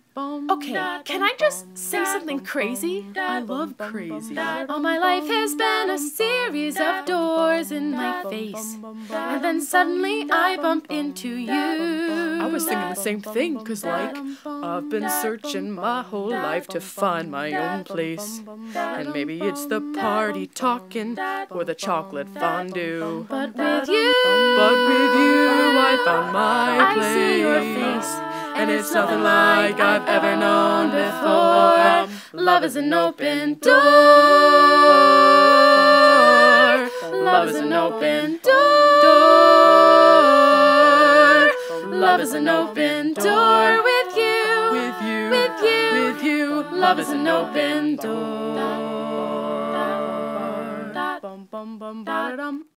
Okay, can I just say something crazy? I love crazy. All my life has been a series of doors in my face, and then suddenly I bump into you. I was thinking the same thing, 'cause like, I've been searching my whole life to find my own place. And maybe it's the party talking or the chocolate fondue. But with you, I found my place. I see your face, and it's nothing like I've ever known before. Love is an open door. Love is an open door. Love is an open door with you. With you, With you. with you. Love is an open door.